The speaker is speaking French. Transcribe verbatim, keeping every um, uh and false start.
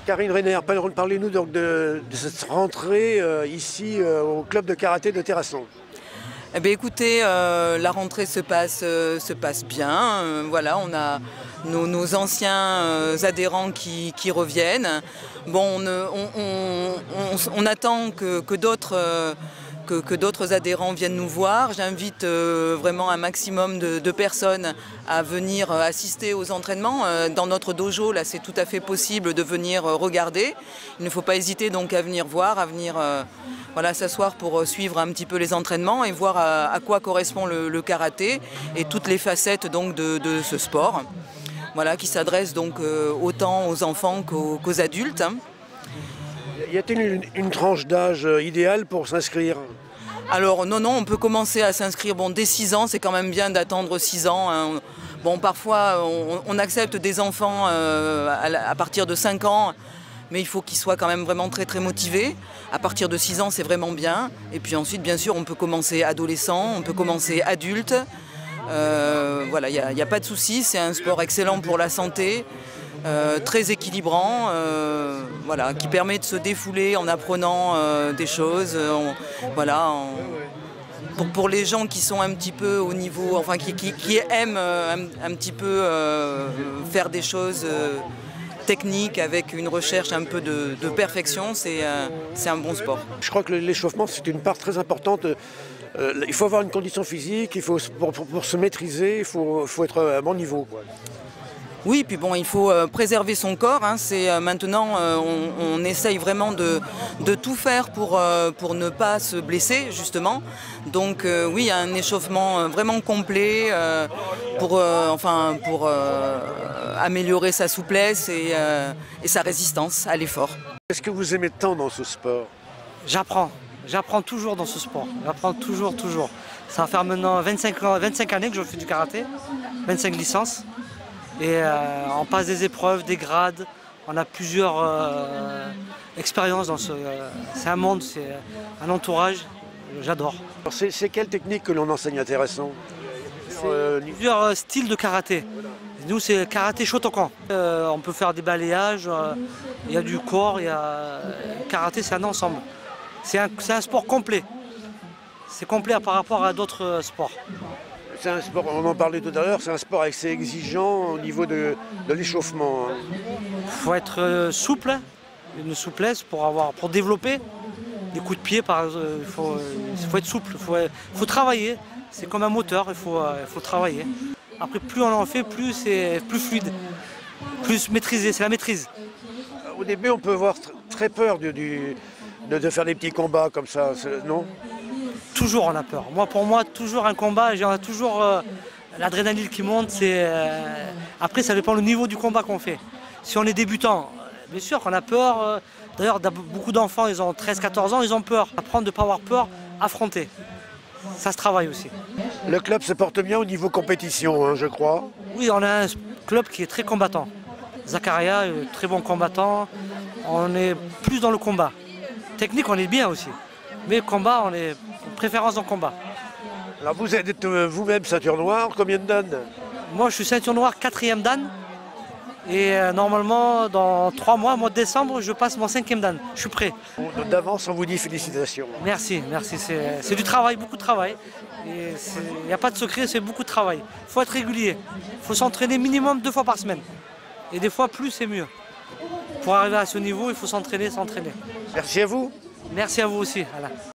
Karine Reiner, parlez-nous donc de, de cette rentrée euh, ici euh, au club de karaté de Terrasson. Eh bien, écoutez, euh, la rentrée se passe, euh, se passe bien. Euh, voilà, on a nos, nos anciens euh, adhérents qui, qui reviennent. Bon, on, on, on, on, on attend que, que d'autres euh, que, que d'autres adhérents viennent nous voir. J'invite euh, vraiment un maximum de, de personnes à venir assister aux entraînements. Euh, dans notre dojo, là, c'est tout à fait possible de venir regarder. Il ne faut pas hésiter donc à venir voir, à venir euh, voilà, s'asseoir pour suivre un petit peu les entraînements et voir à, à quoi correspond le, le karaté et toutes les facettes donc de, de ce sport. Voilà, qui s'adresse donc euh, autant aux enfants qu'aux, qu'aux adultes. Hein. Y a-t-il une, une tranche d'âge idéale pour s'inscrire? Alors non, non, on peut commencer à s'inscrire bon, dès six ans, c'est quand même bien d'attendre six ans. Hein. Bon, parfois, on, on accepte des enfants euh, à, à partir de cinq ans, mais il faut qu'ils soient quand même vraiment très très motivés. À partir de six ans, c'est vraiment bien. Et puis ensuite, bien sûr, on peut commencer adolescent, on peut commencer adulte. Euh, voilà, il n'y a, a pas de souci, c'est un sport excellent pour la santé. Euh, très équilibrant, euh, voilà, qui permet de se défouler en apprenant euh, des choses. On, voilà, on, pour, pour les gens qui sont un petit peu au niveau, enfin qui, qui, qui aiment euh, un, un petit peu euh, faire des choses euh, techniques avec une recherche un peu de, de perfection, c'est euh, c'est un bon sport. Je crois que l'échauffement c'est une part très importante. Euh, il faut avoir une condition physique, il faut, pour, pour, pour se maîtriser, il faut, faut être à bon niveau, quoi. Oui, puis bon, il faut euh, préserver son corps. Hein. C'est euh, maintenant, euh, on, on essaye vraiment de, de tout faire pour, euh, pour ne pas se blesser, justement. Donc euh, oui, un échauffement vraiment complet euh, pour, euh, enfin, pour euh, améliorer sa souplesse et, euh, et sa résistance à l'effort. Qu'est-ce que vous aimez tant dans ce sport? J'apprends. J'apprends toujours dans ce sport. J'apprends toujours, toujours. Ça va faire maintenant vingt-cinq ans, vingt-cinq années que je fais du karaté, vingt-cinq licences. Et euh, on passe des épreuves, des grades, on a plusieurs euh, expériences dans ce... Euh, c'est un monde, c'est un entourage, j'adore. C'est quelle technique que l'on enseigne à Terrasson? euh, Plusieurs styles de karaté. Nous, c'est karaté Shotokan. Euh, on peut faire des balayages, euh, il y a du corps, il y a... Karaté, c'est un ensemble. C'est un, un sport complet. C'est complet par rapport à d'autres sports. C'est un sport, on en parlait tout à l'heure, c'est un sport assez exigeant au niveau de, de l'échauffement. Il faut être souple, une souplesse pour, avoir, pour développer des coups de pied. Par, il, faut, il faut être souple, il faut, il faut travailler. C'est comme un moteur, il faut, il faut travailler. Après, plus on en fait, plus c'est plus fluide, plus maîtrisé, c'est la maîtrise. Au début, on peut avoir très peur du, du, de, de faire des petits combats comme ça, non? Toujours on a peur. Moi, pour moi, toujours un combat, j'ai toujours euh, l'adrénaline qui monte. Euh... Après, ça dépend du niveau du combat qu'on fait. Si on est débutant, bien sûr qu'on a peur. Euh... D'ailleurs, beaucoup d'enfants, ils ont treize quatorze ans, ils ont peur. Apprendre de ne pas avoir peur, affronter. Ça se travaille aussi. Le club se porte bien au niveau compétition, hein, je crois. Oui, on a un club qui est très combattant. Zakaria est un très bon combattant. On est plus dans le combat. Technique, on est bien aussi. Mais combat, on est préférence en combat. Alors vous êtes vous-même ceinture noire, combien de dan? Moi je suis ceinture noire quatrième dan. Et euh, normalement dans trois mois, mois de décembre, je passe mon cinquième dan. Je suis prêt. D'avance on vous dit félicitations. Merci, merci. C'est du travail, beaucoup de travail. Il n'y a pas de secret, c'est beaucoup de travail. Il faut être régulier. Il faut s'entraîner minimum deux fois par semaine. Et des fois plus c'est mieux. Pour arriver à ce niveau, il faut s'entraîner, s'entraîner. Merci à vous. Merci à vous aussi. Voilà.